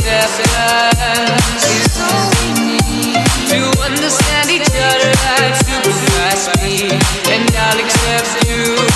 acceptance is all we need to understand each other at super fast speed. And I'll accept you